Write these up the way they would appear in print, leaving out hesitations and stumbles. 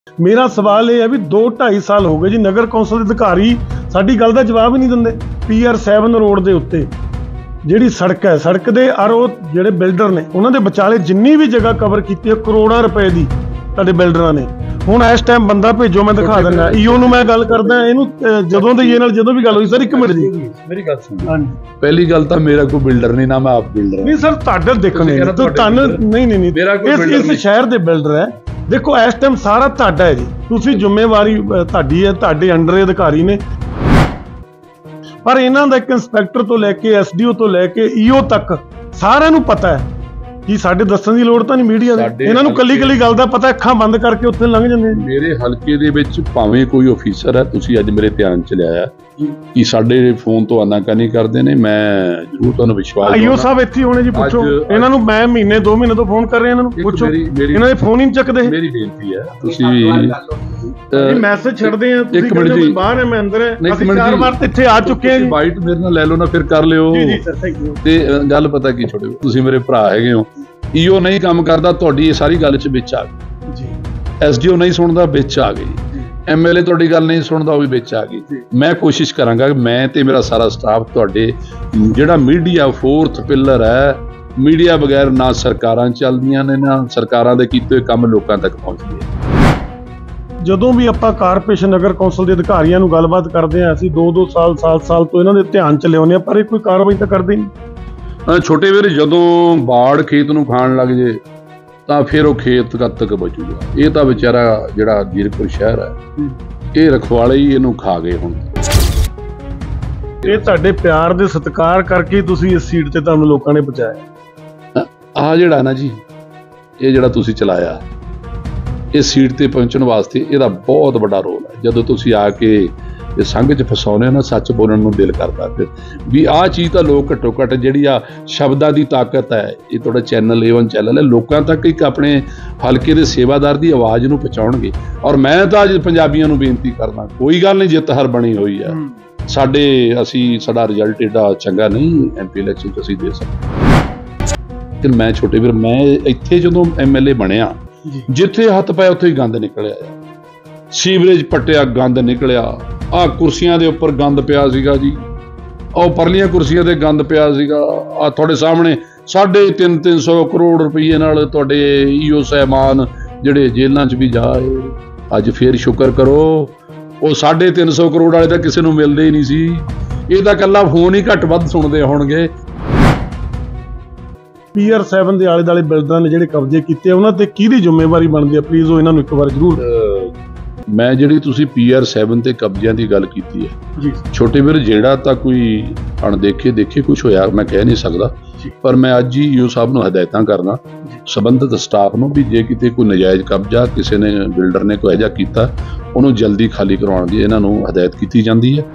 ਮੇਰਾ ਸਵਾਲ ਇਹ ਹੈ ਵੀ 2-2.5 ਸਾਲ ਹੋ ਗਏ ਜੀ, ਨਗਰ ਕੌਂਸਲ ਦੇ ਅਧਿਕਾਰੀ ਸਾਡੀ ਗੱਲ ਦਾ ਜਵਾਬ ਹੀ ਨਹੀਂ ਦਿੰਦੇ। PR 7 ਰੋਡ ਦੇ ਉੱਤੇ ਜਿਹੜੀ ਸੜਕ ਹੈ, ਸੜਕ ਦੇ ਉਹ ਜਿਹੜੇ ਬਿਲਡਰ ਨੇ ਉਹਨਾਂ ਦੇ ਵਿਚਾਲੇ ਜਿੰਨੀ ਵੀ ਜਗ੍ਹਾ ਕਵਰ ਕੀਤੀ ਹੈ ਕਰੋੜਾਂ ਰੁਪਏ ਦੀ ਤੁਹਾਡੇ ਬਿਲਡਰਾਂ ਨੇ। ਹੁਣ ਇਸ ਟਾਈਮ ਬੰਦਾ ਭੇਜੋ, ਮੈਂ ਦਿਖਾ ਦਿੰਦਾ। ਈਓ ਨੂੰ ਮੈਂ ਗੱਲ ਕਰਦਾ, ਇਹਨੂੰ ਜਦੋਂ ਦੇ ਇਹ ਨਾਲ ਜਦੋਂ ਵੀ ਗੱਲ ਹੋਈ, ਸਰ 1 ਮਿੰਟ ਜੀ ਮੇਰੀ ਗੱਲ ਸੁਣੋ। ਹਾਂਜੀ, ਪਹਿਲੀ ਗੱਲ ਤਾਂ ਮੇਰਾ ਕੋਈ ਬਿਲਡਰ ਨਹੀਂ, ਨਾ ਮੈਂ ਆਪ ਬਿਲਡਰ ਨਹੀਂ ਸਰ। ਤੁਹਾਡੇ ਦੇਖਣੇ ਤੁਹਾਨੂੰ ਨਹੀਂ ਇਸ ਸ਼ਹਿਰ ਦੇ ਬਿਲਡਰ ਹੈ। ਦੇਖੋ ਇਸ ਟਾਈਮ ਸਾਰਾ ਤੁਹਾਡਾ ਹੈ ਜੀ, ਤੁਸੀਂ ਜ਼ਿੰਮੇਵਾਰੀ ਤੁਹਾਡੀ ਹੈ, ਤੁਹਾਡੇ ਅੰਡਰ ਅਧਿਕਾਰੀ ਨੇ। ਪਰ ਇਹਨਾਂ ਦਾ ਇੱਕ ਇੰਸਪੈਕਟਰ ਤੋਂ ਲੈ ਕੇ SDO ਤੋਂ ਲੈ ਕੇ EO ਤੱਕ ਸਾਰਿਆਂ ਨੂੰ ਪਤਾ ਹੈ ਕਿ ਸਾਡੇ ਦੱਸਣ ਦੀ ਲੋੜ ਤਾਂ ਨਹੀਂ ਮੀਡੀਆ ਦੀ। ਇਹਨਾਂ ਨੂੰ ਕੱਲੀ ਗੱਲ ਦਾ ਪਤਾ, ਅੱਖਾਂ ਬੰਦ ਕਰਕੇ ਉੱਥੇ ਲੰਘ ਜਾਂਦੇ। ਮੇਰੇ ਹਲਕੇ ਦੇ ਵਿੱਚ ਭਾਵੇਂ ਕੋਈ ਅਫੀਸਰ ਹੈ, ਤੁਸੀਂ ਅੱਜ ਮੇਰੇ ਧਿਆਨ ਚ ਲਿਆਇਆ ਕਿ ਸਾਡੇ ਫੋਨ ਤੋਂ ਆਨਾਕਾਨੀ ਕਰਦੇ ਨੇ, ਮੈਂ ਜ਼ਰੂਰ ਤੁਹਾਨੂੰ ਵਿਸ਼ਵਾਸ IO ਸਾਹਿਬ ਇੱਥੇ ਹੋਣੇ ਜੀ, ਪੁੱਛੋ ਇਹਨਾਂ ਨੂੰ। ਮੈਂ ਮਹੀਨੇ 2 ਮਹੀਨੇ ਤੋਂ ਫੋਨ ਕਰ ਰਿਹਾ ਇਹਨਾਂ ਨੂੰ, ਪੁੱਛੋ ਇਹਨਾਂ ਦੇ ਫੋਨ ਹੀ ਨਹੀਂ ਚੱਕਦੇ। ਮੇਰੀ ਬੇਨਤੀ ਹੈ, ਤੁਸੀਂ ਮੈਸੇਜ ਛੱਡਦੇ ਆ, ਤੁਸੀਂ ਕਹਿੰਦੇ ਬਾਹਰ ਹੈ, ਮੈਂ ਅੰਦਰ ਹੈ। ਅਸੀਂ 4 ਵਾਰ ਇੱਥੇ ਆ ਚੁੱਕੇ ਹਾਂ ਜੀ। ਬਾਈਟ ਮੇਰੇ ਨਾਲ ਲੈ ਲਓ ਨਾ, ਫਿਰ ਕਰ ਲਿਓ। ਜੀ ਸਰ, ਥੈਂਕ ਯੂ। ਤੇ ਗੱਲ ਪਤਾ ਕੀ, ਛੋਟੇ ਤੁਸੀਂ ਮੇਰੇ ਭਰਾ ਹੈਗੇ ਹੋ। EO ਨਹੀਂ ਕੰਮ ਕਰਦਾ, ਤੁਹਾਡੀ ਇਹ ਸਾਰੀ ਗੱਲ 'ਚ ਵਿੱਚ ਆ ਗਈ ਜੀ। SDO ਨਹੀਂ ਸੁਣਦਾ, ਵਿੱਚ ਆ ਗਈ। MLA ਤੁਹਾਡੀ ਗੱਲ ਨਹੀਂ ਸੁਣਦਾ, ਉਹ ਵੀ ਵਿੱਚ ਆ ਗਈ। ਮੈਂ ਕੋਸ਼ਿਸ਼ ਕਰਾਂਗਾ ਕਿ ਮੈਂ ਤੇ ਮੇਰਾ ਸਾਰਾ ਸਟਾਫ ਤੁਹਾਡੇ ਜਿਹੜਾ ਮੀਡੀਆ 4th ਪਿਲਰ ਹੈ, ਮੀਡੀਆ ਬਗੈਰ ਨਾ ਸਰਕਾਰਾਂ ਚੱਲਦੀਆਂ ਨੇ, ਨਾ ਸਰਕਾਰਾਂ ਦੇ ਕੀਤੇ ਹੋਏ ਕੰਮ ਲੋਕਾਂ ਤੱਕ ਪਹੁੰਚਦੇ ਆ। ਜਦੋਂ ਵੀ ਆਪਾਂ ਕਾਰਪੋਰੇਸ਼ਨ ਨਗਰ ਕੌਂਸਲ ਦੇ ਅਧਿਕਾਰੀਆਂ ਨੂੰ ਗੱਲਬਾਤ ਕਰਦੇ ਹਾਂ, ਅਸੀਂ 2-2 ਸਾਲ ਤੋਂ ਇਹਨਾਂ ਦੇ ਧਿਆਨ ਚ ਲਿਆਉਂਦੇ ਆ, ਪਰ ਇਹ ਕੋਈ ਕਾਰਵਾਈ ਤਾਂ ਕਰਦੇ ਨਹੀਂ। ਛੋਟੇ ਵੀਰ, ਜਦੋਂ ਬਾੜ ਖੇਤ ਨੂੰ ਖਾਣ ਲੱਗ ਜੇ ਤਾਂ ਫਿਰ ਉਹ ਖੇਤ ਕਦ ਤੱਕ ਬਚੂਗਾ? ਇਹ ਤਾਂ ਵਿਚਾਰਾ ਜਿਹੜਾ ਜ਼ੀਰਕਪੁਰ ਸ਼ਹਿਰ ਹੈ, ਇਹ ਰਖਵਾਲੇ ਹੀ ਇਹਨੂੰ ਖਾ ਗਏ। ਹੁਣ ਇਹ ਤੁਹਾਡੇ ਪਿਆਰ ਦੇ ਸਤਿਕਾਰ ਕਰਕੇ ਤੁਸੀਂ ਇਸ ਸੀਟ ਤੇ ਤੁਹਾਨੂੰ ਲੋਕਾਂ ਨੇ ਪਹੁੰਚਾਇਆ। ਆਹ ਜਿਹੜਾ ਨਾ ਜੀ, ਇਹ ਜਿਹੜਾ ਤੁਸੀਂ ਚਲਾਇਆ, ਇਹ ਸੀਟ ਤੇ ਪਹੁੰਚਣ ਵਾਸਤੇ ਇਹਦਾ ਬਹੁਤ ਵੱਡਾ ਰੋਲ ਹੈ। ਜਦੋਂ ਤੁਸੀਂ ਆ ਕੇ ਇਹ ਸੰਘ 'ਚ ਫਸਾਉਨੇ ਹੋ ਨਾ, ਸੱਚ ਬੋਲਣ ਨੂੰ ਦਿਲ ਕਰਦਾ ਫਿਰ ਵੀ ਆਹ ਚੀਜ਼ ਤਾਂ ਲੋਕ ਘੱਟੋ ਘੱਟ ਜਿਹੜੀ ਆ ਸ਼ਬਦਾਂ ਦੀ ਤਾਕਤ ਹੈ, ਇਹ ਤੁਹਾਡਾ ਚੈਨਲ A1 ਚੈਨਲ ਹੈ, ਲੋਕਾਂ ਤੱਕ ਇੱਕ ਆਪਣੇ ਹਲਕੇ ਦੇ ਸੇਵਾਦਾਰ ਦੀ ਆਵਾਜ਼ ਨੂੰ ਪਹੁੰਚਾਉਣਗੇ। ਔਰ ਮੈਂ ਤਾਂ ਅੱਜ ਪੰਜਾਬੀਆਂ ਨੂੰ ਬੇਨਤੀ ਕਰਦਾ, ਕੋਈ ਗੱਲ ਨਹੀਂ, ਜਿੱਤ ਹਾਰ ਬਣੀ ਹੋਈ ਹੈ। ਸਾਡਾ ਰਿਜ਼ਲਟ ਏਡਾ ਚੰਗਾ ਨਹੀਂ MP ਇਲੈਕਸ਼ਨ 'ਚ ਅਸੀਂ ਦੇ ਸਕਦੇ। ਤੇ ਮੈਂ ਛੋਟੇ ਵੀਰ, ਮੈਂ ਇੱਥੇ ਜਦੋਂ MLA ਬਣਿਆ, ਜਿੱਥੇ ਹੱਥ ਪਾਇਆ ਉੱਥੇ ਹੀ ਗੰਦ ਨਿਕਲਿਆ। ਸੀਵਰੇਜ ਪੱਟਿਆ, ਗੰਦ ਨਿਕਲਿਆ। ਆਹ ਕੁਰਸੀਆਂ ਦੇ ਉੱਪਰ ਗੰਦ ਪਿਆ ਸੀਗਾ ਜੀ, ਉਹ ਪਰਲੀਆਂ ਕੁਰਸੀਆਂ ਤੇ ਗੰਦ ਪਿਆ ਸੀਗਾ। ਆਹ ਤੁਹਾਡੇ ਸਾਹਮਣੇ 350 ਕਰੋੜ ਰੁਪਏ ਨਾਲ ਤੁਹਾਡੇ EO ਸਾਹਿਬਾਨ ਜਿਹੜੇ ਜੇਲ੍ਹਾਂ 'ਚ ਵੀ ਜਾਏ। ਅੱਜ ਫੇਰ ਸ਼ੁਕਰ ਕਰੋ, ਉਹ 350 ਕਰੋੜ ਵਾਲੇ ਤਾਂ ਕਿਸੇ ਨੂੰ ਮਿਲਦੇ ਹੀ ਨਹੀਂ ਸੀ। ਇਹ ਤਾਂ ਇਕੱਲਾ ਫੋਨ ਹੀ ਘੱਟ ਵੱਧ ਸੁਣਦੇ ਹੋਣਗੇ। PR 7 ਦੇ ਆਲੇ ਦੁਆਲੇ ਬਿਲਡਰਾਂ ਨੇ ਜਿਹੜੇ ਕਬਜ਼ੇ ਕੀਤੇ, ਉਹਨਾਂ ਤੇ ਕਿਹਦੀ ਜ਼ਿੰਮੇਵਾਰੀ ਬਣਦੀ ਹੈ? ਪਲੀਜ਼ ਉਹ ਇਹਨਾਂ ਨੂੰ ਇੱਕ ਵਾਰ ਜ਼ਰੂਰ। ਮੈਂ ਜਿਹੜੀ ਤੁਸੀਂ PR 7 ਤੇ ਕਬਜ਼ਿਆਂ ਦੀ ਗੱਲ ਕੀਤੀ ਹੈ ਜੀ, ਛੋਟੇ ਵੀਰ, ਜਿਹੜਾ ਤਾਂ ਕੋਈ ਦੇਖੇ ਕੁਝ ਹੋਇਆ ਮੈਂ ਕਹਿ ਨਹੀਂ ਸਕਦਾ, ਪਰ ਮੈਂ ਅੱਜ ਹੀ EO ਸਾਹਿਬ ਨੂੰ ਹਦਾਇਤਾਂ ਕਰਨਾ, ਸੰਬੰਧਿਤ ਸਟਾਫ ਨੂੰ, ਵੀ ਜੇ ਕਿਤੇ ਕੋਈ ਨਜਾਇਜ਼ ਕਬਜ਼ਾ ਕਿਸੇ ਨੇ ਬਿਲਡਰ ਨੇ ਕੋਈ ਅਜਿਹਾ ਕੀਤਾ, ਉਹਨੂੰ ਜਲਦੀ ਖਾਲੀ ਕਰਵਾਉਣ ਦੀ ਇਹਨਾਂ ਨੂੰ ਹਦਾਇਤ ਕੀਤੀ ਜਾਂਦੀ ਹੈ।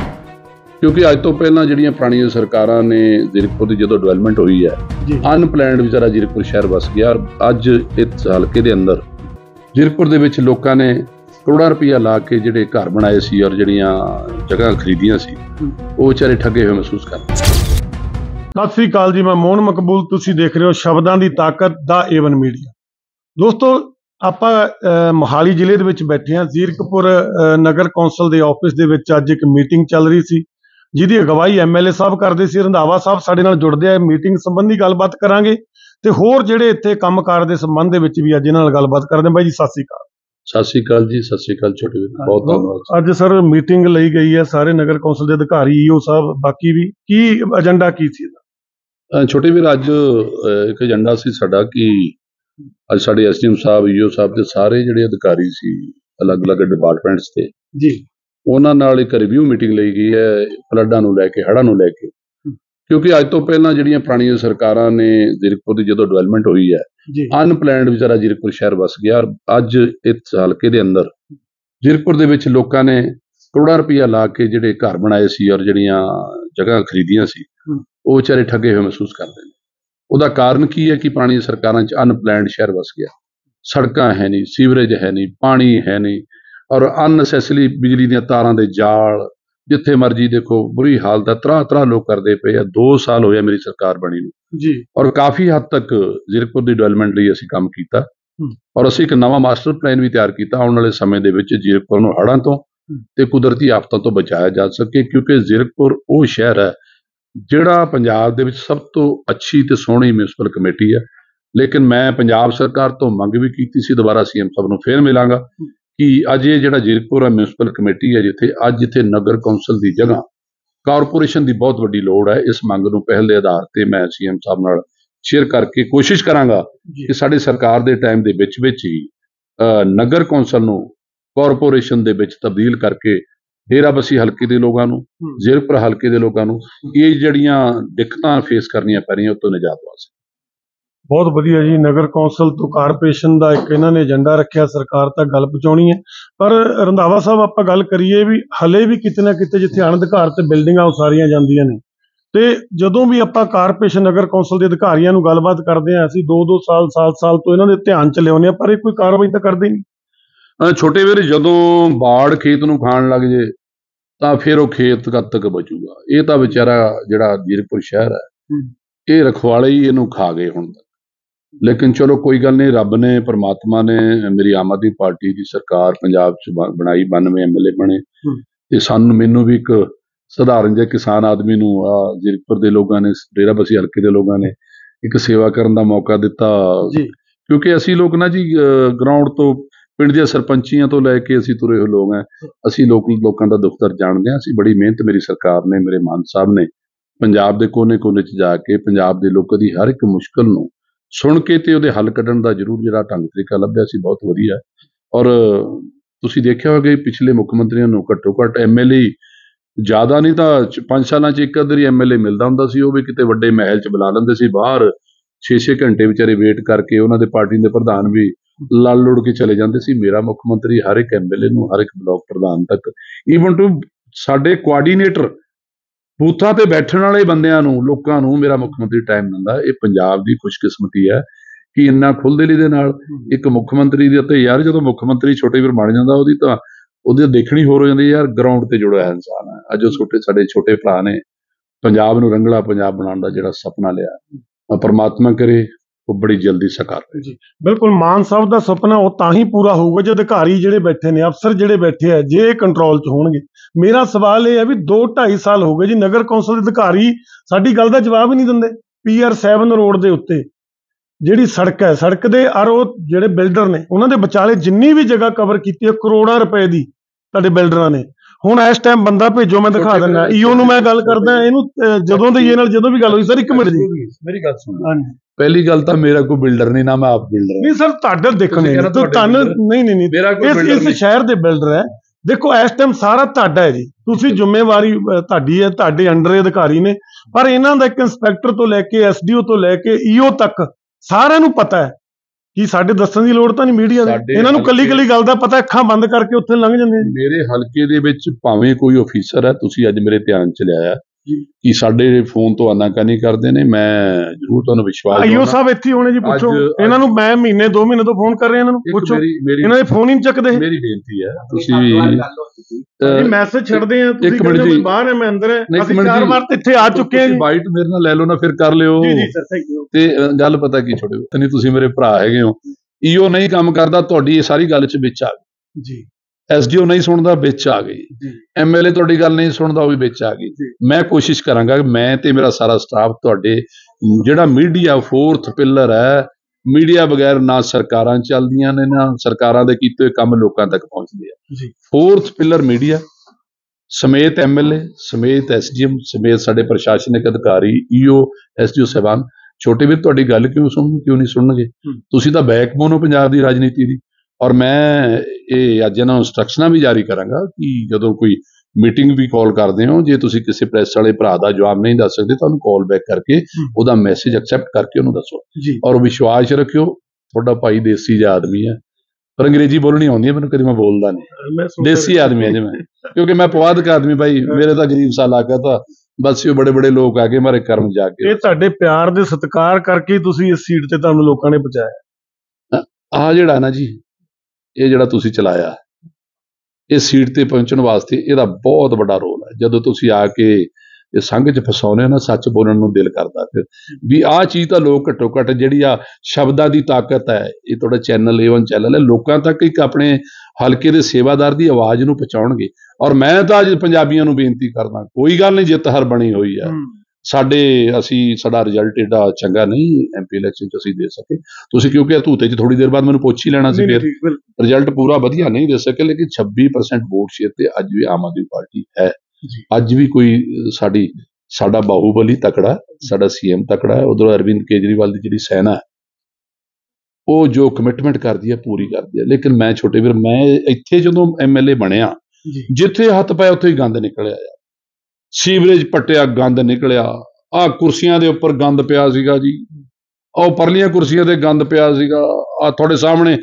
ਕਿਉਂਕਿ ਅੱਜ ਤੋਂ ਪਹਿਲਾਂ ਜਿਹੜੀਆਂ ਪੁਰਾਣੀਆਂ ਸਰਕਾਰਾਂ ਨੇ ਜ਼ੀਰਕਪੁਰ ਦੀ ਜਦੋਂ ਡਿਵੈਲਪਮੈਂਟ ਹੋਈ ਹੈ, ਅਨਪਲੈਨਡ ਵਿਚਾਰਾ ਜ਼ੀਰਕਪੁਰ ਸ਼ਹਿਰ ਵਸ ਗਿਆ। ਅੱਜ ਇਸ ਹਲਕੇ ਦੇ ਅੰਦਰ ਜ਼ੀਰਕਪੁਰ ਦੇ ਵਿੱਚ ਲੋਕਾਂ ਨੇ ਕਰੋੜਾਂ ਰੁਪਈਆ ਲਾ ਕੇ ਜਿਹੜੇ ਘਰ ਬਣਾਏ ਸੀ ਔਰ ਜਿਹੜੀਆਂ ਜਗ੍ਹਾ ਖਰੀਦੀਆਂ ਸੀ, ਉਹ ਵਿਚਾਰੇ ਠੱਗੇ ਹੋਏ ਮਹਿਸੂਸ ਕਰਦੇ। ਸਤਿ ਸ੍ਰੀ ਅਕਾਲ ਜੀ, ਮੈਂ ਮੋਹਨ ਮਕਬੂਲ, ਤੁਸੀਂ ਦੇਖ ਰਹੇ ਹੋ ਸ਼ਬਦਾਂ ਦੀ ਤਾਕਤ ਦਾ A1 ਮੀਡੀਆ। ਦੋਸਤੋ, ਆਪਾਂ ਮੋਹਾਲੀ ਜ਼ਿਲ੍ਹੇ ਦੇ ਵਿੱਚ ਬੈਠੇ ਹਾਂ। ਜ਼ੀਰਕਪੁਰ ਨਗਰ ਕੌਂਸਲ ਦੇ ਆਫਿਸ ਦੇ ਵਿੱਚ ਅੱਜ ਇੱਕ ਮੀਟਿੰਗ ਚੱਲ ਰਹੀ ਸੀ, ਜਿਹਦੀ ਅਗਵਾਈ MLA ਸਾਹਿਬ ਕਰਦੇ ਸੀ। ਰੰਧਾਵਾ ਸਾਹਿਬ ਸਾਡੇ ਨਾਲ ਜੁੜਦੇ ਆ, ਮੀਟਿੰਗ ਸੰਬੰਧੀ ਗੱਲਬਾਤ ਕਰਾਂਗੇ ਤੇ ਹੋਰ ਜਿਹੜੇ ਇੱਥੇ ਕੰਮਕਾਰ ਦੇ ਸੰਬੰਧ ਦੇ ਵਿੱਚ ਵੀ ਅੱਜ ਇਹਨਾਂ ਨਾਲ ਗੱਲਬਾਤ ਕਰਦੇ। ਬਾਈ ਜੀ ਸਤਿ ਸ੍ਰੀ ਅਕਾਲ। ਸਤਿ ਸ੍ਰੀ ਅਕਾਲ ਜੀ, ਸਤਿ ਸ੍ਰੀ ਅਕਾਲ ਛੋਟੇ ਵੀਰ, ਬਹੁਤ ਧੰਨਵਾਦ। ਅੱਜ ਸਰ ਮੀਟਿੰਗ ਲਈ ਗਈ ਹੈ, ਸਾਰੇ ਨਗਰ ਕੌਂਸਲ ਦੇ ਅਧਿਕਾਰੀ, EO ਸਾਹਿਬ, ਬਾਕੀ ਵੀ, ਕੀ ਏਜੰਡਾ ਕੀ ਸੀ? ਛੋਟੇ ਵੀਰ, ਅੱਜ ਇੱਕ ਏਜੰਡਾ ਸੀ ਸਾਡਾ ਕਿ ਅੱਜ ਸਾਡੇ SDM ਸਾਹਿਬ, EO ਸਾਹਿਬ ਦੇ ਸਾਰੇ ਜਿਹੜੇ ਅਧਿਕਾਰੀ ਸੀ ਅਲੱਗ-ਅਲੱਗ ਡਿਪਾਰਟਮੈਂਟਸ ਤੇ ਜੀ, ਉਹਨਾਂ ਨਾਲ ਇੱਕ ਰਿਵਿਊ ਮੀਟਿੰਗ ਲਈ ਗਈ ਹੈ, ਫਲੱਡਾਂ ਨੂੰ ਲੈ ਕੇ, ਹੜ੍ਹਾਂ ਨੂੰ ਲੈ ਕੇ। ਕਿਉਂਕਿ ਅੱਜ ਤੋਂ ਪਹਿਲਾਂ ਜਿਹੜੀਆਂ ਪੁਰਾਣੀਆਂ ਸਰਕਾਰਾਂ ਨੇ ਜ਼ੀਰਕਪੁਰ ਦੀ ਜਦੋਂ ਡਿਵੈਲਪਮੈਂਟ ਹੋਈ ਹੈ, ਅਨਪਲੈਨਡ ਵਿਚਾਰਾ ਜ਼ੀਰਕਪੁਰ ਸ਼ਹਿਰ ਵਸ ਗਿਆ। ਅੱਜ ਇਸ ਹਲਕੇ ਦੇ ਅੰਦਰ ਜ਼ੀਰਕਪੁਰ ਦੇ ਵਿੱਚ ਲੋਕਾਂ ਨੇ ਕਰੋੜਾਂ ਰੁਪਈਆ ਲਾ ਕੇ ਜਿਹੜੇ ਘਰ ਬਣਾਏ ਸੀ ਔਰ ਜਿਹੜੀਆਂ ਜਗ੍ਹਾ ਖਰੀਦੀਆਂ ਸੀ, ਉਹ ਵਿਚਾਰੇ ਠੱਗੇ ਹੋਏ ਮਹਿਸੂਸ ਕਰਦੇ ਨੇ। ਉਹਦਾ ਕਾਰਨ ਕੀ ਹੈ ਕਿ ਪੁਰਾਣੀਆਂ ਸਰਕਾਰਾਂ 'ਚ ਅਨਪਲੈਨਡ ਸ਼ਹਿਰ ਵਸ ਗਿਆ। ਸੜਕਾਂ ਹੈ ਨਹੀਂ, ਸੀਵਰੇਜ ਹੈ ਨਹੀਂ, ਪਾਣੀ ਹੈ ਨਹੀਂ, ਔਰ ਅਨਨੈਸੈਸਰੀ ਬਿਜਲੀ ਦੀਆਂ ਤਾਰਾਂ ਦੇ ਜਾਲ, ਜਿੱਥੇ ਮਰਜੀ ਦੇਖੋ ਬੁਰੀ ਹਾਲਤ ਹੈ। ਤਰ੍ਹਾਂ ਲੋਕ ਕਰਦੇ ਪਏ ਆ। 2 ਸਾਲ ਹੋਇਆ ਮੇਰੀ ਸਰਕਾਰ ਬਣੀ ਨੂੰ ਜੀ, ਔਰ ਕਾਫੀ ਹੱਦ ਤੱਕ ਜ਼ੀਰਕਪੁਰ ਦੀ ਡਿਵੈਲਪਮੈਂਟ ਲਈ ਅਸੀਂ ਕੰਮ ਕੀਤਾ। ਔਰ ਅਸੀਂ ਇੱਕ ਨਵਾਂ ਮਾਸਟਰ ਪਲਾਨ ਵੀ ਤਿਆਰ ਕੀਤਾ ਆਉਣ ਵਾਲੇ ਸਮੇਂ ਦੇ ਵਿੱਚ ਜ਼ੀਰਕਪੁਰ ਨੂੰ ਹੜ੍ਹਾਂ ਤੋਂ ਤੇ ਕੁਦਰਤੀ ਆਫਤਾਂ ਤੋਂ ਬਚਾਇਆ ਜਾ ਸਕੇ, ਕਿਉਂਕਿ ਜ਼ੀਰਕਪੁਰ ਉਹ ਸ਼ਹਿਰ ਹੈ ਜਿਹੜਾ ਪੰਜਾਬ ਦੇ ਵਿੱਚ ਸਭ ਤੋਂ ਅੱਛੀ ਤੇ ਸੋਹਣੀ ਮਿਊਨਿਸਪਲ ਕਮੇਟੀ ਹੈ। ਲੇਕਿਨ ਮੈਂ ਪੰਜਾਬ ਸਰਕਾਰ ਤੋਂ ਮੰਗ ਵੀ ਕੀਤੀ ਸੀ, ਦੁਬਾਰਾ ਸੀਐਮ ਸਾਹਿਬ ਨੂੰ ਫੇਰ ਮਿਲਾਂਗਾ ਕਿ ਅੱਜ ਇਹ ਜਿਹੜਾ ਜ਼ੀਰਕਪੁਰ ਹੈ ਮਿਊਨਿਸਪਲ ਕਮੇਟੀ ਹੈ, ਜਿੱਥੇ ਨਗਰ ਕੌਂਸਲ ਦੀ ਜਗ੍ਹਾ ਕਾਰਪੋਰੇਸ਼ਨ ਦੀ ਬਹੁਤ ਵੱਡੀ ਲੋੜ ਹੈ, ਇਸ ਮੰਗ ਨੂੰ ਪਹਿਲ ਦੇ ਆਧਾਰ ਤੇ ਮੈਂ ਸੀਐਮ ਸਾਹਿਬ ਨਾਲ ਸ਼ੇਅਰ ਕਰਕੇ ਕੋਸ਼ਿਸ਼ ਕਰਾਂਗਾ ਕਿ ਸਾਡੀ ਸਰਕਾਰ ਦੇ ਟਾਈਮ ਦੇ ਵਿੱਚ ਹੀ ਨਗਰ ਕੌਂਸਲ ਨੂੰ ਕਾਰਪੋਰੇਸ਼ਨ ਦੇ ਵਿੱਚ ਤਬਦੀਲ ਕਰਕੇ ਡੇਰਾਬੱਸੀ ਹਲਕੇ ਦੇ ਲੋਕਾਂ ਨੂੰ, ਜ਼ੀਰਕਪੁਰ ਹਲਕੇ ਦੇ ਲੋਕਾਂ ਨੂੰ ਇਹ ਜਿਹੜੀਆਂ ਦਿੱਕਤਾਂ ਫੇਸ ਕਰਨੀਆਂ ਪੈ ਰਹੀਆਂ ਉਹ ਤੋਂ ਨਿਜਾਤ ਦਵਾ ਸਕੇ। ਬਹੁਤ ਵਧੀਆ ਜੀ। ਨਗਰ ਕੌਂਸਲ ਤੋਂ ਕਾਰਪੋਰੇਸ਼ਨ ਦਾ ਇੱਕ ਇਹਨਾਂ ਨੇ ਏਜੰਡਾ ਰੱਖਿਆ, ਸਰਕਾਰ ਤੱਕ ਗੱਲ ਪਹੁੰਚਾਉਣੀ ਹੈ। ਪਰ ਰੰਧਾਵਾ ਸਾਹਿਬ ਆਪਾਂ ਗੱਲ ਕਰੀਏ ਵੀ ਹਲੇ ਵੀ ਕਿਤੇ ਨਾ ਕਿਤੇ ਜਿੱਥੇ ਅਣਅਧਿਕਾਰ ਤੇ ਬਿਲਡਿੰਗਾਂ ਉਸਾਰੀਆਂ ਜਾਂਦੀਆਂ ਨੇ, ਤੇ ਜਦੋਂ ਵੀ ਆਪਾਂ ਕਾਰਪੋਰੇਸ਼ਨ ਨਗਰ ਕੌਂਸਲ ਦੇ ਅਧਿਕਾਰੀਆਂ ਨੂੰ ਗੱਲਬਾਤ ਕਰਦੇ ਹਾਂ, ਅਸੀਂ 2-2 ਸਾਲ ਤੋਂ ਇਹਨਾਂ ਦੇ ਧਿਆਨ ਚ ਲਿਆਉਂਦੇ ਹਾਂ, ਪਰ ਇਹ ਕੋਈ ਕਾਰਵਾਈ ਤਾਂ ਕਰਦੇ ਨਹੀਂ। ਛੋਟੇ ਵੀਰ, ਜਦੋਂ ਬਾੜ ਖੇਤ ਨੂੰ ਖਾਣ ਲੱਗ ਜੇ ਤਾਂ ਫਿਰ ਉਹ ਖੇਤ ਕਦ ਤੱਕ ਬਚੂਗਾ? ਇਹ ਤਾਂ ਵਿਚਾਰਾ ਜਿਹੜਾ ਜ਼ੀਰਕਪੁਰ ਸ਼ਹਿਰ ਹੈ, ਇਹ ਰਖਵਾਲੇ ਹੀ ਇਹਨੂੰ ਖਾ ਗਏ ਹੁਣ ਤੱਕ। ਲੇਕਿਨ ਚਲੋ ਕੋਈ ਗੱਲ ਨਹੀਂ, ਰੱਬ ਨੇ, ਪਰਮਾਤਮਾ ਨੇ, ਮੇਰੀ ਆਮ ਆਦਮੀ ਪਾਰਟੀ ਦੀ ਸਰਕਾਰ ਪੰਜਾਬ 'ਚ ਬਣਾਈ, 92 ਐਮਐਲਏ ਬਣੇ, ਤੇ ਮੈਨੂੰ ਵੀ ਇੱਕ ਸਧਾਰਨ ਜਿਹੇ ਕਿਸਾਨ ਆਦਮੀ ਨੂੰ ਜ਼ੀਰਕਪੁਰ ਦੇ ਲੋਕਾਂ ਨੇ, ਡੇਰਾਬੱਸੀ ਹਲਕੇ ਦੇ ਲੋਕਾਂ ਨੇ ਇੱਕ ਸੇਵਾ ਕਰਨ ਦਾ ਮੌਕਾ ਦਿੱਤਾ। ਕਿਉਂਕਿ ਅਸੀਂ ਲੋਕ ਨਾ ਜੀ ਗਰਾਊਂਡ ਤੋਂ, ਪਿੰਡ ਦੀਆਂ ਸਰਪੰਚੀਆਂ ਤੋਂ ਲੈ ਕੇ ਅਸੀਂ ਤੁਰੇ ਹੋਏ ਲੋਕ ਹਾਂ, ਅਸੀਂ ਲੋਕਾਂ ਦਾ ਦੁੱਖ ਦਰਦ ਜਾਣਦੇ ਹਾਂ। ਅਸੀਂ ਬੜੀ ਮਿਹਨਤ ਮੇਰੀ ਸਰਕਾਰ ਨੇ, ਮੇਰੇ ਮਾਨ ਸਾਹਿਬ ਨੇ ਪੰਜਾਬ ਦੇ ਕੋਨੇ-ਕੋਨੇ 'ਚ ਜਾ ਕੇ ਪੰਜਾਬ ਦੇ ਲੋਕਾਂ ਦੀ ਹਰ ਇੱਕ ਮੁਸ਼ਕਲ ਨੂੰ ਸੁਣ ਕੇ ਤੇ ਉਹਦੇ ਹੱਲ ਕੱਢਣ ਦਾ ਜ਼ਰੂਰ ਜਿਹੜਾ ਢੰਗ ਤਰੀਕਾ ਲੱਭਿਆ ਸੀ, ਬਹੁਤ ਵਧੀਆ। ਔਰ ਤੁਸੀਂ ਦੇਖਿਆ ਹੋਵੇਗਾ ਕਿ ਪਿਛਲੇ ਮੁੱਖ ਮੰਤਰੀਆਂ ਨੂੰ ਘੱਟੋ ਘੱਟ ਐਮਐਲਏ ਜ਼ਿਆਦਾ ਨਹੀਂ ਤਾਂ 5 ਸਾਲਾਂ 'ਚ ਇੱਕ ਅੱਧੀ ਐਮਐਲਏ ਮਿਲਦਾ ਹੁੰਦਾ ਸੀ, ਉਹ ਵੀ ਕਿਤੇ ਵੱਡੇ ਮਹਿਲ 'ਚ ਬੁਲਾ ਲੈਂਦੇ ਸੀ, ਬਾਹਰ 6-6 ਘੰਟੇ ਵਿਚਾਰੇ ਵੇਟ ਕਰਕੇ ਉਹਨਾਂ ਦੇ ਪਾਰਟੀ ਦੇ ਪ੍ਰਧਾਨ ਵੀ ਲੜ ਲੁੜ ਕੇ ਚਲੇ ਜਾਂਦੇ ਸੀ। ਮੇਰਾ ਮੁੱਖ ਮੰਤਰੀ ਹਰ ਇੱਕ ਐਮਐਲਏ ਨੂੰ, ਹਰ ਇੱਕ ਬਲਾਕ ਪ੍ਰਧਾਨ ਤੱਕ, ਈਵਨ ਟੂ ਸਾਡੇ ਕੋਆਰਡੀਨੇਟਰ ਬੂਥਾਂ ਤੇ ਬੈਠਣ ਵਾਲੇ ਬੰਦਿਆਂ ਨੂੰ, ਲੋਕਾਂ ਨੂੰ ਮੇਰਾ ਮੁੱਖ ਮੰਤਰੀ ਟਾਈਮ ਦਿੰਦਾ। ਇਹ ਪੰਜਾਬ ਦੀ ਖੁਸ਼ਕਿਸਮਤੀ ਹੈ ਕਿ ਇੰਨਾ ਖੁੱਲ੍ਹਦਿਲੀ ਦੇ ਨਾਲ ਇੱਕ ਮੁੱਖ ਮੰਤਰੀ ਦੇ ਉੱਤੇ, ਯਾਰ ਜਦੋਂ ਮੁੱਖ ਮੰਤਰੀ ਛੋਟੇ ਵੀਰ ਬਣ ਜਾਂਦਾ, ਉਹਦੀ ਦੇਖਣੀ ਹੋਰ ਹੋ ਜਾਂਦੀ, ਯਾਰ ਗਰਾਊਂਡ ਤੇ ਜੁੜਿਆ ਹੋਇਆ ਇਨਸਾਨ ਹੈ। ਅੱਜ ਉਹ ਸਾਡੇ ਛੋਟੇ ਭਰਾ ਨੇ ਪੰਜਾਬ ਨੂੰ ਰੰਗਲਾ ਪੰਜਾਬ ਬਣਾਉਣ ਦਾ ਜਿਹੜਾ ਸੁਪਨਾ ਲਿਆ, ਪਰਮਾਤਮਾ ਕਰੇ ਉਹ ਬੜੀ ਜਲਦੀ ਸਾਕਾਰ ਹੋਵੇ। ਜੀ ਬਿਲਕੁਲ, ਮਾਨ ਸਾਹਿਬ ਦਾ ਸੁਪਨਾ ਉਹ ਤਾਂ ਹੀ ਪੂਰਾ ਹੋਊਗਾ ਜੇ ਅਧਿਕਾਰੀ ਜਿਹੜੇ ਬੈਠੇ ਨੇ, ਅਫਸਰ ਜਿਹੜੇ ਬੈਠੇ ਆ, ਜੇ ਇਹ ਕੰਟਰੋਲ 'ਚ ਹੋਣਗੇ। ਮੇਰਾ ਸਵਾਲ ਇਹ ਹੈ ਵੀ 2-2.5 ਸਾਲ ਹੋ ਗਏ ਜੀ, ਨਗਰ ਕੌਂਸਲ ਦੇ ਅਧਿਕਾਰੀ ਸਾਡੀ ਗੱਲ ਦਾ ਜਵਾਬ ਹੀ ਨਹੀਂ ਦਿੰਦੇ। PR7 ਰੋਡ ਦੇ ਉੱਤੇ ਜਿਹੜੀ ਸੜਕ ਹੈ, ਸੜਕ ਦੇ ਉਹ ਜਿਹੜੇ ਬਿਲਡਰ ਨੇ, ਉਹਨਾਂ ਦੇ ਵਿਚਾਲੇ ਜਿੰਨੀ ਵੀ ਜਗ੍ਹਾ ਕਵਰ ਕੀਤੀ ਹੈ, ਕਰੋੜਾਂ ਰੁਪਏ ਦੀ ਤੁਹਾਡੇ ਬਿਲਡਰਾਂ ਨੇ। ਹੁਣ ਇਸ ਟਾਈਮ ਬੰਦਾ ਭੇਜੋ, ਮੈਂ ਦਿਖਾ ਦਿੰਦਾ। ਈਓ ਨੂੰ ਮੈਂ ਗੱਲ ਕਰਦਾ, ਇਹਨੂੰ ਜਦੋਂ ਦੀ ਇਹ ਨਾਲ ਜਦੋਂ ਵੀ ਗੱਲ ਹੋਈ, ਸਰ ਇੱਕ ਮਿੰਟ ਜੀ ਮੇਰੀ ਗੱਲ ਸੁਣੋ। ਪਹਿਲੀ ਗੱਲ ਤਾਂ ਮੇਰਾ ਕੋਈ ਬਿਲਡਰ ਨਹੀਂ, ਨਾ ਮੈਂ ਆਪ ਬਿਲਡਰ ਨਹੀਂ ਸਰ, ਤੁਹਾਡੇ ਦੇਖਣੇ ਨਹੀਂ ਇਸ ਸ਼ਹਿਰ ਦੇ ਬਿਲਡਰ ਹੈ। ਦੇਖੋ ਇਸ ਟਾਈਮ ਸਾਰਾ ਤੁਹਾਡਾ ਹੈ ਜੀ, ਤੁਸੀਂ ਜ਼ਿੰਮੇਵਾਰੀ ਤੁਹਾਡੀ ਹੈ, ਤੁਹਾਡੇ ਅੰਡਰ ਅਧਿਕਾਰੀ ਨੇ, ਪਰ ਇਹਨਾਂ ਦਾ ਇੱਕ ਇੰਸਪੈਕਟਰ ਤੋਂ ਲੈ ਕੇ SDO ਤੋਂ ਲੈ ਕੇ EO ਤੱਕ ਸਾਰਿਆਂ ਨੂੰ ਪਤਾ ਹੈ ਕਿ ਸਾਡੇ ਦੱਸਣ ਦੀ ਲੋੜ ਤਾਂ ਨਹੀਂ ਮੀਡੀਆ ਦੇ, ਇਹਨਾਂ ਨੂੰ ਕੱਲੀ ਗੱਲ ਦਾ ਪਤਾ, ਅੱਖਾਂ ਬੰਦ ਕਰਕੇ ਉੱਥੇ ਲੰਘ ਜਾਂਦੇ। ਮੇਰੇ ਹਲਕੇ ਦੇ ਵਿੱਚ ਭਾਵੇਂ ਕੋਈ ਅਫੀਸਰ ਹੈ, ਤੁਸੀਂ ਅੱਜ ਮੇਰੇ ਧਿਆਨ ਚ ਲਿਆਇਆ ਕਿ ਸਾਡੇ ਫੋਨ ਤੋਂ ਆਨਾਕਾਨੀ ਕਰਦੇ ਨੇ, ਮੈਂ ਜ਼ਰੂਰ ਤੁਹਾਨੂੰ ਵਿਸ਼ਵਾਸ IO ਸਾਹਿਬ ਇੱਥੇ ਹੋਣੇ ਜੀ, ਪੁੱਛੋ ਇਹਨਾਂ ਨੂੰ। ਮੈਂ ਮਹੀਨੇ 2 ਮਹੀਨੇ ਤੋਂ ਫੋਨ ਕਰ ਰਿਹਾ ਇਹਨਾਂ ਨੂੰ, ਪੁੱਛੋ, ਇਹਨਾਂ ਦੇ ਫੋਨ ਹੀ ਨਹੀਂ ਚੱਕਦੇ। ਮੇਰੀ ਬੇਨਤੀ ਹੈ, ਤੁਸੀਂ ਮੈਸੇਜ ਛੱਡਦੇ ਆ, ਤੁਸੀਂ ਕਹਿੰਦੇ ਮੈਂ ਬਾਹਰ ਹੈ, ਮੈਂ ਅੰਦਰ ਹੈ, ਅਸੀਂ 4 ਵਾਰ ਇੱਥੇ ਆ ਚੁੱਕੇ ਹਾਂ ਜੀ। ਬਾਈਟ ਮੇਰੇ ਨਾਲ ਲੈ ਲਓ ਨਾ, ਫਿਰ ਕਰ ਲਿਓ। ਜੀ ਸਰ, ਥੈਂਕ ਯੂ। ਤੇ ਗੱਲ ਪਤਾ ਕੀ, ਛੋਟੇ ਨਹੀਂ, ਤੁਸੀਂ ਮੇਰੇ ਭਰਾ ਹੈਗੇ ਹੋ, EO ਨਹੀਂ ਕੰਮ ਕਰਦਾ, ਤੁਹਾਡੀ ਇਹ ਸਾਰੀ ਗੱਲ 'ਚ ਵਿੱਚ ਆ ਗਈ ਜੀ। SDO ਨਹੀਂ ਸੁਣਦਾ, ਵਿੱਚ ਆ ਗਈ। MLA ਤੁਹਾਡੀ ਗੱਲ ਨਹੀਂ ਸੁਣਦਾ, ਉਹ ਵੀ ਵਿੱਚ ਆ ਗਈ। ਮੈਂ ਕੋਸ਼ਿਸ਼ ਕਰਾਂਗਾ, ਮੈਂ ਤੇ ਮੇਰਾ ਸਾਰਾ ਸਟਾਫ, ਤੁਹਾਡੇ ਜਿਹੜਾ ਮੀਡੀਆ 4th ਪਿੱਲਰ ਹੈ, ਮੀਡੀਆ ਬਗੈਰ ਨਾ ਸਰਕਾਰਾਂ ਚੱਲਦੀਆਂ ਨੇ, ਨਾ ਸਰਕਾਰਾਂ ਦੇ ਕੀਤੇ ਹੋਏ ਕੰਮ ਲੋਕਾਂ ਤੱਕ ਪਹੁੰਚਦੇ ਆ। 4th ਪਿੱਲਰ ਮੀਡੀਆ ਸਮੇਤ MLA ਸਮੇਤ SDM ਸਮੇਤ ਸਾਡੇ ਪ੍ਰਸ਼ਾਸਨਿਕ ਅਧਿਕਾਰੀ, EO SDO ਸਾਹਿਬਾਨ। ਛੋਟੇ ਵੀਰ, ਤੁਹਾਡੀ ਗੱਲ ਕਿਉਂ ਨਹੀਂ ਸੁਣਨਗੇ? ਤੁਸੀਂ ਤਾਂ ਬੈਕਬੋਨ ਹੋ ਪੰਜਾਬ ਦੀ ਰਾਜਨੀਤੀ ਦੀ। ਔਰ ਮੈਂ ਇਹ ਅੱਜ ਇਹਨਾਂ ਨੂੰ ਇੰਸਟਰਕਸ਼ਨਾਂ ਵੀ ਜਾਰੀ ਕਰਾਂਗਾ ਕਿ ਜਦੋਂ ਕੋਈ ਮੀਟਿੰਗ ਵੀ ਕਾਲ ਕਰਦੇ ਹੋ, ਜੇ ਤੁਸੀਂ ਕਿਸੇ ਪ੍ਰੈਸ ਵਾਲੇ ਭਰਾ ਦਾ ਜਵਾਬ ਨਹੀਂ ਦੱਸ ਸਕਦੇ, ਤੁਹਾਨੂੰ ਕਾਲ ਬੈਕ ਕਰਕੇ ਉਹਦਾ ਮੈਸੇਜ ਐਕਸੈਪਟ ਕਰਕੇ ਉਹਨੂੰ ਦੱਸੋ। ਔਰ ਵਿਸ਼ਵਾਸ ਰੱਖਿਓ, ਤੁਹਾਡਾ ਭਾਈ ਦੇਸੀ ਜਿਹਾ ਆਦਮੀ ਹੈ, ਪਰ ਅੰਗਰੇਜ਼ੀ ਬੋਲਣੀ ਆਉਂਦੀ ਹੈ ਮੈਨੂੰ, ਕਦੀ ਮੈਂ ਬੋਲਦਾ ਨਹੀਂ, ਦੇਸੀ ਆਦਮੀ ਹੈ ਜੀ ਮੈਂ, ਕਿਉਂਕਿ ਮੈਂ ਪਵਾਦਕ ਆਦਮੀ ਭਾਈ, ਮੇਰੇ ਤਾਂ ਗਰੀਬ ਸਾ ਇਲਾਕਾ ਤਾਂ ਬਸ, ਉਹ ਬੜੇ ਬੜੇ ਲੋਕ ਆ ਕੇ ਮਾਰੇ ਕਰਮ ਜਾ ਕੇ। ਇਹ ਤੁਹਾਡੇ ਪਿਆਰ ਦੇ ਸਤਿਕਾਰ ਕਰਕੇ ਤੁਸੀਂ ਇਸ ਸੀਟ ਤੇ ਤੁਹਾਨੂੰ ਲੋਕਾਂ ਨੇ ਪਹੁੰਚਾਇਆ। ਆਹ ਜਿਹੜਾ ਨਾ ਜੀ, ਇਹ ਜਿਹੜਾ ਤੁਸੀਂ ਚਲਾਇਆ, ਇਹ ਸੀਟ ਤੇ ਪਹੁੰਚਣ ਵਾਸਤੇ ਇਹਦਾ ਬਹੁਤ ਵੱਡਾ ਰੋਲ ਹੈ। ਜਦੋਂ ਤੁਸੀਂ ਆ ਕੇ ਇਹ ਸੰਘ 'ਚ ਫਸਾਉਂਦੇ ਹੋ ਨਾ, ਸੱਚ ਬੋਲਣ ਨੂੰ ਦਿਲ ਕਰਦਾ ਫਿਰ ਵੀ ਆਹ ਚੀਜ਼ ਤਾਂ ਲੋਕ ਘੱਟੋ ਘੱਟ ਜਿਹੜੀ ਆ ਸ਼ਬਦਾਂ ਦੀ ਤਾਕਤ ਹੈ, ਇਹ ਤੁਹਾਡਾ ਚੈਨਲ A1 ਚੈਨਲ ਹੈ, ਲੋਕਾਂ ਤੱਕ ਇੱਕ ਆਪਣੇ ਹਲਕੇ ਦੇ ਸੇਵਾਦਾਰ ਦੀ ਆਵਾਜ਼ ਨੂੰ ਪਹੁੰਚਾਉਣਗੇ। ਔਰ ਮੈਂ ਤਾਂ ਅੱਜ ਪੰਜਾਬੀਆਂ ਨੂੰ ਬੇਨਤੀ ਕਰਦਾ, ਕੋਈ ਗੱਲ ਨਹੀਂ, ਜਿੱਤ ਹਾਰ ਬਣੀ ਹੋਈ ਹੈ ਸਾਡਾ ਰਿਜ਼ਲਟ ਏਡਾ ਚੰਗਾ ਨਹੀਂ MP ਇਲੈਕਸ਼ਨ 'ਚ ਅਸੀਂ ਦੇ ਸਕੇ, ਤੁਸੀਂ ਕਿਉਂਕਿ ਧੂਤੇ 'ਚ ਥੋੜੀ ਦੇਰ ਬਾਅਦ ਮੈਨੂੰ ਪੁੱਛ ਹੀ ਲੈਣਾ ਸੀ, ਫਿਰ ਰਿਜ਼ਲਟ ਪੂਰਾ ਵਧੀਆ ਨਹੀਂ ਦੇ ਸਕੇ, ਲੇਕਿਨ 26% ਵੋਟ ਸ਼ੇਅਰ ਤੇ ਅੱਜ ਵੀ ਆਮ ਆਦਮੀ ਪਾਰਟੀ ਹੈ। ਅੱਜ ਵੀ ਕੋਈ ਸਾਡਾ ਬਾਹੂਬਲੀ ਤਕੜਾ, ਸਾਡਾ CM ਤਕੜਾ ਹੈ, ਉਧਰੋਂ ਅਰਵਿੰਦ ਕੇਜਰੀਵਾਲ ਦੀ ਜਿਹੜੀ ਸੈਨਾ ਹੈ ਉਹ ਜੋ ਕਮਿਟਮੈਂਟ ਕਰਦੀ ਹੈ ਪੂਰੀ ਕਰਦੀ ਹੈ। ਲੇਕਿਨ ਮੈਂ ਛੋਟੇ ਵੀਰ, ਮੈਂ ਇੱਥੇ ਜਦੋਂ MLA ਬਣਿਆ, ਜਿੱਥੇ ਹੱਥ ਪਾਇਆ ਉੱਥੇ ਹੀ ਗੰਦ ਨਿਕਲਿਆ, ਸੀਵਰੇਜ ਪੱਟਿਆ, ਗੰਦ ਨਿਕਲਿਆ, ਆਹ ਕੁਰਸੀਆਂ ਦੇ ਉੱਪਰ ਗੰਦ ਪਿਆ ਸੀਗਾ ਜੀ, ਉਹ ਪਰਲੀਆਂ ਕੁਰਸੀਆਂ ਤੇ ਗੰਦ ਪਿਆ ਸੀਗਾ, ਆ ਤੁਹਾਡੇ ਸਾਹਮਣੇ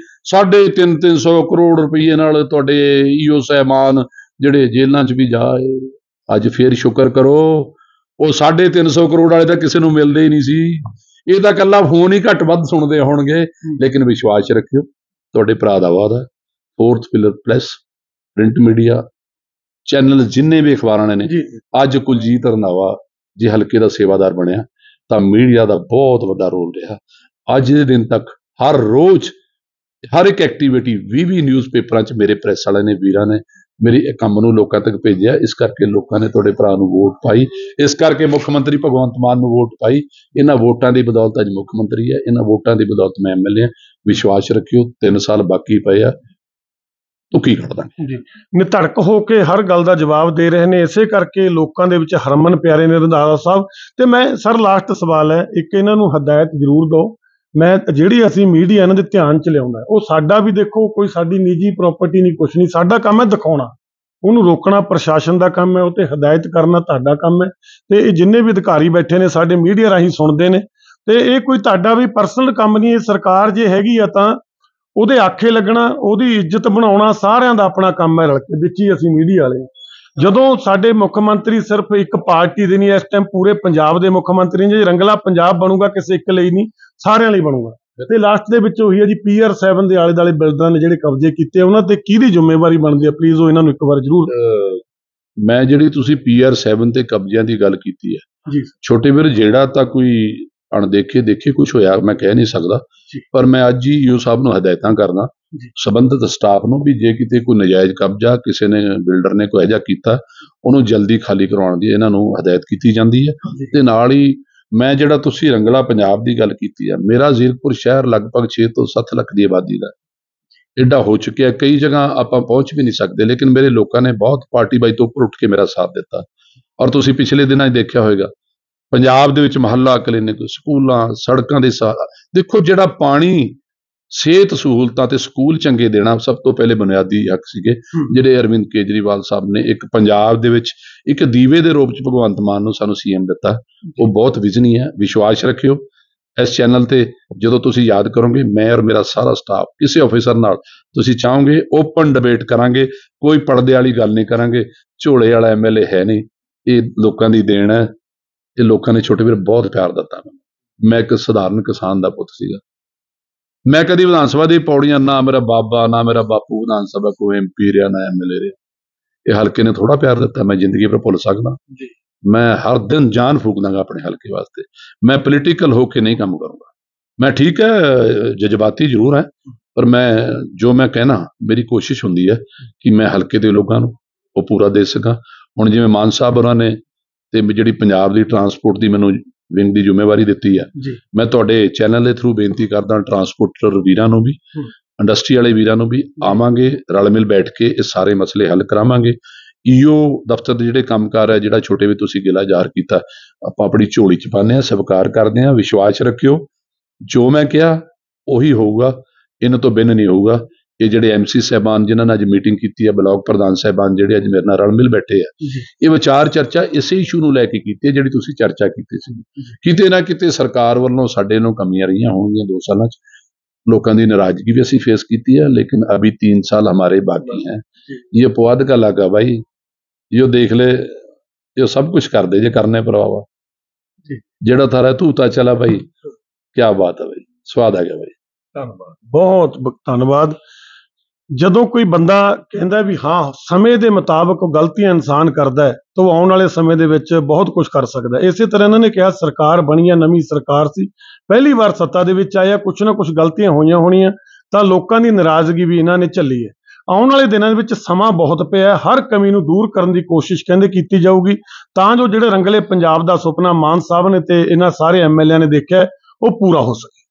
350 ਕਰੋੜ ਰੁਪਏ ਨਾਲ ਤੁਹਾਡੇ EO ਸਾਹਿਬਾਨ ਜਿਹੜੇ ਜੇਲ੍ਹਾਂ 'ਚ ਵੀ ਜਾਏ। ਅੱਜ ਫੇਰ ਸ਼ੁਕਰ ਕਰੋ, ਉਹ 350 ਕਰੋੜ ਵਾਲੇ ਤਾਂ ਕਿਸੇ ਨੂੰ ਮਿਲਦੇ ਹੀ ਨਹੀਂ ਸੀ, ਇਹ ਤਾਂ ਇਕੱਲਾ ਫੋਨ ਹੀ ਘੱਟ ਵੱਧ ਸੁਣਦੇ ਹੋਣਗੇ। ਲੇਕਿਨ ਵਿਸ਼ਵਾਸ ਰੱਖਿਓ, ਤੁਹਾਡੇ ਭਰਾ ਦਾ ਵਾਅਦਾ, 4th pillar plus print media channel ਜਿੰਨੇ ਵੀ ਅਖਬਾਰਾਂ ਨੇ, ਅੱਜ ਕੁਲਜੀਤ ਰੰਧਾਵਾ ਜੇ ਹਲਕੇ ਦਾ ਸੇਵਾਦਾਰ ਬਣਿਆ ਤਾਂ ਮੀਡੀਆ ਦਾ ਬਹੁਤ ਵੱਡਾ ਰੋਲ ਰਿਹਾ। ਅੱਜ ਦੇ ਦਿਨ ਤੱਕ ਹਰ ਰੋਜ਼ ਹਰ ਇੱਕ ਐਕਟੀਵਿਟੀ 20 ਨਿਊਜ਼ਪੇਪਰਾਂ 'ਚ ਮੇਰੇ ਪ੍ਰੈਸ ਵਾਲਿਆਂ ਨੇ, ਵੀਰਾਂ ਨੇ ਮੇਰੇ ਇਹ ਕੰਮ ਨੂੰ ਲੋਕਾਂ ਤੱਕ ਭੇਜਿਆ। ਇਸ ਕਰਕੇ ਲੋਕਾਂ ਨੇ ਤੁਹਾਡੇ ਭਰਾ ਨੂੰ ਵੋਟ ਪਾਈ, ਇਸ ਕਰਕੇ ਮੁੱਖ ਮੰਤਰੀ ਭਗਵੰਤ ਮਾਨ ਨੂੰ ਵੋਟ ਪਾਈ। ਇਹਨਾਂ ਵੋਟਾਂ ਦੀ ਬਦੌਲਤ ਅੱਜ ਮੁੱਖ ਮੰਤਰੀ ਹੈ, ਇਹਨਾਂ ਵੋਟਾਂ ਦੀ ਬਦੌਲਤ ਮੈਂ MLA ਹਾਂ। ਵਿਸ਼ਵਾਸ ਰੱਖਿਓ, 3 ਸਾਲ ਬਾਕੀ ਪਏ ਆ, ਤੂੰ ਕੀ ਕਰਦਾ ਜੀ। ਨਿਧੜਕ ਹੋ ਕੇ ਹਰ ਗੱਲ ਦਾ ਜਵਾਬ ਦੇ ਰਹੇ ਨੇ, ਇਸੇ ਕਰਕੇ ਲੋਕਾਂ ਦੇ ਵਿੱਚ ਹਰਮਨ ਪਿਆਰੇ ਨੇ ਰੰਧਾਵਾ ਸਾਹਿਬ। ਤੇ ਮੈਂ ਸਰ ਲਾਸਟ ਸਵਾਲ ਹੈ, ਇੱਕ ਇਹਨਾਂ ਨੂੰ ਹਦਾਇਤ ਜ਼ਰੂਰ ਦਿਓ, ਮੈਂ ਜਿਹੜੀ ਅਸੀਂ ਮੀਡੀਆ ਇਹਨਾਂ ਦੇ ਧਿਆਨ 'ਚ ਲਿਆਉਂਦਾ, ਉਹ ਸਾਡਾ ਵੀ ਦੇਖੋ, ਕੋਈ ਸਾਡੀ ਨਿੱਜੀ ਪ੍ਰਾਪਰਟੀ ਨਹੀਂ, ਕੁਛ ਨਹੀਂ, ਸਾਡਾ ਕੰਮ ਹੈ ਦਿਖਾਉਣਾ, ਉਹਨੂੰ ਰੋਕਣਾ ਪ੍ਰਸ਼ਾਸਨ ਦਾ ਕੰਮ ਹੈ, ਉਹ ਤੇ ਹਦਾਇਤ ਕਰਨਾ ਤੁਹਾਡਾ ਕੰਮ ਹੈ। ਤੇ ਇਹ ਜਿੰਨੇ ਵੀ ਅਧਿਕਾਰੀ ਬੈਠੇ ਨੇ ਸਾਡੇ ਮੀਡੀਆ ਰਾਹੀਂ ਸੁਣਦੇ ਨੇ, ਤੇ ਇਹ ਕੋਈ ਤੁਹਾਡਾ ਵੀ ਪਰਸਨਲ ਕੰਮ ਨਹੀਂ, ਇਹ ਸਰਕਾਰ ਜੇ ਹੈਗੀ ਆ ਤਾਂ ਉਹਦੇ ਆਖੇ ਲੱਗਣਾ, ਉਹਦੀ ਇੱਜ਼ਤ ਬਣਾਉਣਾ ਸਾਰਿਆਂ ਦਾ ਆਪਣਾ ਕੰਮ ਹੈ, ਰਲ ਕੇ ਵਿੱਚ ਹੀ ਅਸੀਂ ਮੀਡੀਆ ਵਾਲੇ। ਜਦੋਂ ਸਾਡੇ ਮੁੱਖ ਮੰਤਰੀ ਸਿਰਫ ਇੱਕ ਪਾਰਟੀ ਦੇ ਨਹੀਂ, ਇਸ ਟਾਈਮ ਪੂਰੇ ਪੰਜਾਬ ਦੇ ਮੁੱਖ ਮੰਤਰੀ ਨੇ, ਜੇ ਰੰਗਲਾ ਪੰਜਾਬ ਬਣੂਗਾ ਕਿਸੇ ਇੱਕ ਲਈ ਨਹੀਂ, ਸਾਰਿਆਂ ਲਈ ਬਣੂਗਾ। ਤੇ ਲਾਸਟ ਦੇ ਵਿੱਚ ਉਹੀ ਹੈ ਜੀ, PR7 ਦੇ ਆਲੇ ਦੁਆਲੇ ਬਿਲਡਰਾਂ ਨੇ ਜਿਹੜੇ ਕਬਜ਼ੇ ਕੀਤੇ, ਉਹਨਾਂ ਤੇ ਕਿਹਦੀ ਜ਼ਿੰਮੇਵਾਰੀ ਬਣਦੀ ਹੈ? ਪਲੀਜ਼ ਉਹ ਇਹਨਾਂ ਨੂੰ ਇੱਕ ਵਾਰ ਜ਼ਰੂਰ। ਮੈਂ ਜਿਹੜੀ ਤੁਸੀਂ PR7 ਤੇ ਕਬਜ਼ਿਆਂ ਦੀ ਗੱਲ ਕੀਤੀ ਹੈ ਜੀ ਛੋਟੇ ਵੀਰ, ਜਿਹੜਾ ਤਾਂ ਕੋਈ ਅਣਦੇਖੇ ਕੁਝ ਹੋਇਆ ਮੈਂ ਕਹਿ ਨਹੀਂ ਸਕਦਾ, ਪਰ ਮੈਂ ਅੱਜ ਹੀ EO ਸਾਹਿਬ ਨੂੰ ਹਦਾਇਤਾਂ ਕਰਦਾ, ਸੰਬੰਧਿਤ ਸਟਾਫ ਨੂੰ, ਵੀ ਜੇ ਕਿਤੇ ਕੋਈ ਨਜਾਇਜ਼ ਕਬਜ਼ਾ ਕਿਸੇ ਨੇ, ਬਿਲਡਰ ਨੇ ਕੋਈ ਅਜਿਹਾ ਕੀਤਾ, ਉਹਨੂੰ ਜਲਦੀ ਖਾਲੀ ਕਰਵਾਉਣ ਦੀ ਇਹਨਾਂ ਨੂੰ ਹਦਾਇਤ ਕੀਤੀ ਜਾਂਦੀ ਹੈ। ਤੇ ਨਾਲ ਹੀ ਮੈਂ ਜਿਹੜਾ ਤੁਸੀਂ ਰੰਗਲਾ ਪੰਜਾਬ ਦੀ ਗੱਲ ਕੀਤੀ ਹੈ, ਮੇਰਾ ਜ਼ੀਰਕਪੁਰ ਸ਼ਹਿਰ ਲਗਭਗ 6 ਤੋਂ 7 ਲੱਖ ਦੀ ਆਬਾਦੀ ਦਾ ਐਡਾ ਹੋ ਚੁੱਕਿਆ, ਕਈ ਜਗ੍ਹਾ ਆਪਾਂ ਪਹੁੰਚ ਵੀ ਨਹੀਂ ਸਕਦੇ, ਲੇਕਿਨ ਮੇਰੇ ਲੋਕਾਂ ਨੇ ਬਹੁਤ ਪਾਰਟੀ ਬਾਈ ਤੋਂ ਉੱਪਰ ਉੱਠ ਕੇ ਮੇਰਾ ਸਾਥ ਦਿੱਤਾ। ਔਰ ਤੁਸੀਂ ਪਿਛਲੇ ਦਿਨਾਂ 'ਚ ਦੇਖਿਆ ਹੋਵੇਗਾ, ਪੰਜਾਬ ਦੇ ਵਿੱਚ ਮੁਹੱਲਾ ਕਲੀਨਿਕ, ਸਕੂਲਾਂ, ਸੜਕਾਂ ਦੇ ਦੇਖੋ, ਜਿਹੜਾ ਪਾਣੀ, ਸਿਹਤ ਸਹੂਲਤਾਂ ਤੇ ਸਕੂਲ ਚੰਗੇ ਦੇਣਾ ਸਭ ਤੋਂ ਪਹਿਲੇ ਬੁਨਿਆਦੀ ਹੱਕ ਸੀਗੇ ਜਿਹੜੇ ਅਰਵਿੰਦ ਕੇਜਰੀਵਾਲ ਸਾਹਿਬ ਨੇ ਇੱਕ ਪੰਜਾਬ ਦੇ ਵਿੱਚ ਇੱਕ ਦੀਵੇ ਦੇ ਰੂਪ 'ਚ ਭਗਵੰਤ ਮਾਨ ਨੂੰ ਸਾਨੂੰ CM ਦਿੱਤਾ। ਉਹ ਬਹੁਤ ਵਿਜ਼ਨੀ ਹੈ। ਵਿਸ਼ਵਾਸ ਰੱਖਿਓ, ਇਸ ਚੈਨਲ ਤੇ ਜਦੋਂ ਤੁਸੀਂ ਯਾਦ ਕਰੋਗੇ, ਮੈਂ ਔਰ ਮੇਰਾ ਸਾਰਾ ਸਟਾਫ ਕਿਸੇ ਆਫਿਸਰ ਨਾਲ ਤੁਸੀਂ ਚਾਹੋਗੇ ਓਪਨ ਡਿਬੇਟ ਕਰਾਂਗੇ, ਕੋਈ ਪਰਦੇ ਵਾਲੀ ਗੱਲ ਨਹੀਂ ਕਰਾਂਗੇ। ਝੋਲੇ ਵਾਲਾ MLA ਹੈ ਨਹੀਂ, ਇਹ ਲੋਕਾਂ ਦੀ ਦੇਣ ਹੈ, ਇਹ ਲੋਕਾਂ ਨੇ ਛੋਟੇ ਵੀਰ ਬਹੁਤ ਪਿਆਰ ਦਿੱਤਾ। ਮੈਂ ਇੱਕ ਸਧਾਰਨ ਕਿਸਾਨ ਦਾ ਪੁੱਤ ਸੀਗਾ, ਮੈਂ ਕਦੀ ਵਿਧਾਨ ਸਭਾ ਦੀ ਪੌੜੀਆਂ, ਨਾ ਮੇਰਾ ਬਾਬਾ ਨਾ ਮੇਰਾ ਬਾਪੂ ਵਿਧਾਨ ਸਭਾ ਕੋਈ MP ਰਿਹਾ ਨਾ MLA ਰਿਹਾ, ਇਹ ਹਲਕੇ ਨੇ ਥੋੜਾ ਪਿਆਰ ਦਿੱਤਾ ਮੈਂ ਜ਼ਿੰਦਗੀ ਪਰ ਭੁੱਲ ਸਕਦਾ। ਮੈਂ ਹਰ ਦਿਨ ਜਾਨ ਫੂਕ ਦਾਂਗਾ ਆਪਣੇ ਹਲਕੇ ਵਾਸਤੇ। ਮੈਂ ਪੋਲੀਟੀਕਲ ਹੋ ਕੇ ਨਹੀਂ ਕੰਮ ਕਰੂੰਗਾ। ਮੈਂ ਠੀਕ ਹੈ, ਜਜ਼ਬਾਤੀ ਜ਼ਰੂਰ ਹੈ, ਪਰ ਜੋ ਮੈਂ ਕਹਿਣਾ, ਮੇਰੀ ਕੋਸ਼ਿਸ਼ ਹੁੰਦੀ ਹੈ ਕਿ ਮੈਂ ਹਲਕੇ ਦੇ ਲੋਕਾਂ ਨੂੰ ਉਹ ਪੂਰਾ ਦੇ ਸਕਾਂ। ਹੁਣ ਜਿਵੇਂ ਮਾਨ ਸਾਹਿਬ ਹੋਰਾਂ ਨੇ ਤੇ ਜਿਹੜੀ ਪੰਜਾਬ ਦੀ ਟਰਾਂਸਪੋਰਟ ਦੀ ਮੈਨੂੰ ਵਿੰਗ ਦੀ ਜ਼ਿੰਮੇਵਾਰੀ ਦਿੱਤੀ ਹੈ, ਮੈਂ ਤੁਹਾਡੇ ਚੈਨਲ ਦੇ ਥਰੂ ਬੇਨਤੀ ਕਰਦਾ, ਟਰਾਂਸਪੋਰਟਰ ਵੀਰਾਂ ਨੂੰ ਵੀ, ਇੰਡਸਟਰੀ ਵਾਲੇ ਵੀਰਾਂ ਨੂੰ ਵੀ, ਆਵਾਂਗੇ ਰਲ ਮਿਲ ਬੈਠ ਕੇ ਇਹ ਸਾਰੇ ਮਸਲੇ ਹੱਲ ਕਰਾਵਾਂਗੇ। EO ਦਫ਼ਤਰ ਦੇ ਜਿਹੜੇ ਕੰਮਕਾਰ ਹੈ, ਜਿਹੜਾ ਛੋਟੇ ਵੀ ਤੁਸੀਂ ਗਿਲਾ ਜ਼ਾਹਰ ਕੀਤਾ, ਆਪਾਂ ਆਪਣੀ ਝੋਲੀ 'ਚ ਪਾਉਂਦੇ ਹਾਂ, ਸਵੀਕਾਰ ਕਰਦੇ ਹਾਂ। ਵਿਸ਼ਵਾਸ ਰੱਖਿਓ, ਜੋ ਮੈਂ ਕਿਹਾ ਉਹੀ ਹੋਊਗਾ, ਇਹਨਾਂ ਤੋਂ ਬਿਨ ਨਹੀਂ ਹੋਊਗਾ। ਇਹ ਜਿਹੜੇ MC ਸਾਹਿਬਾਨ ਜਿਨ੍ਹਾਂ ਨਾਲ ਅੱਜ ਮੀਟਿੰਗ ਕੀਤੀ ਹੈ, ਬਲਾਕ ਪ੍ਰਧਾਨ ਸਾਹਿਬਾਨ ਜਿਹੜੇ ਅੱਜ ਮੇਰੇ ਨਾਲ ਰਲ ਮਿਲ ਬੈਠੇ ਆ, ਇਹ ਵਿਚਾਰ ਚਰਚਾ ਇਸੇ ਇਸ਼ੂ ਨੂੰ ਲੈ ਕੇ ਕੀਤੀ ਹੈ ਜਿਹੜੀ ਤੁਸੀਂ ਚਰਚਾ ਕੀਤੀ ਸੀ। ਕਿਤੇ ਨਾ ਕਿਤੇ ਸਰਕਾਰ ਵੱਲੋਂ ਸਾਡੇ ਨੂੰ ਕਮੀਆਂ ਰਹੀਆਂ ਹੋਣਗੀਆਂ 2 ਸਾਲਾਂ 'ਚ, ਲੋਕਾਂ ਦੀ ਨਾਰਾਜ਼ਗੀ ਵੀ ਅਸੀਂ ਫੇਸ ਕੀਤੀ ਹੈ, ਲੇਕਿन अभी 3 साल हमारे बाकी हैं। ये पुआध का लगा भाई, यो देख ले, यो सब कुछ कर दे जे करने पर वावा, जेड़ा थारा तूता चला भाई, क्या बात है भाई, स्वाद आ गया भाई। ਧੰਨਵਾਦ, ਬਹੁਤ ਧੰਨਵਾਦ। ਜਦੋਂ ਕੋਈ ਬੰਦਾ ਕਹਿੰਦਾ ਵੀ ਹਾਂ ਸਮੇਂ ਦੇ ਮੁਤਾਬਕ ਉਹ ਗਲਤੀਆਂ ਇਨਸਾਨ ਕਰਦਾ ਹੈ ਤਾਂ ਉਹ ਆਉਣ ਵਾਲੇ ਸਮੇਂ ਦੇ ਵਿੱਚ ਬਹੁਤ ਕੁਝ ਕਰ ਸਕਦਾ ਹੈ। ਇਸੇ ਤਰ੍ਹਾਂ ਇਹਨਾਂ ਨੇ ਕਿਹਾ ਸਰਕਾਰ ਬਣੀ ਹੈ, ਨਵੀਂ ਸਰਕਾਰ ਸੀ, ਪਹਿਲੀ ਵਾਰ ਸੱਤਾ ਦੇ ਵਿੱਚ ਆਇਆ, ਕੁਛ ਨਾ ਕੁਛ ਗਲਤੀਆਂ ਹੋਈਆਂ ਹੋਣੀਆਂ ਤਾਂ ਲੋਕਾਂ ਦੀ ਨਾਰਾਜ਼ਗੀ ਵੀ ਇਹਨਾਂ ਨੇ ਝੱਲੀ ਹੈ। ਆਉਣ ਵਾਲੇ ਦਿਨਾਂ ਦੇ ਵਿੱਚ ਸਮਾਂ ਬਹੁਤ ਪਿਆ, ਹਰ ਕਮੀ ਨੂੰ ਦੂਰ ਕਰਨ ਦੀ ਕੋਸ਼ਿਸ਼ ਕਹਿੰਦੇ ਕੀਤੀ ਜਾਊਗੀ ਤਾਂ ਜੋ ਜਿਹੜੇ ਰੰਗਲੇ ਪੰਜਾਬ ਦਾ ਸੁਪਨਾ ਮਾਨ ਸਾਹਿਬ ਨੇ ਤੇ ਇਹਨਾਂ ਸਾਰੇ ਐਮਐਲਏ ਨੇ ਦੇਖਿਆ ਉਹ ਪੂਰਾ ਹੋ ਸਕੇ।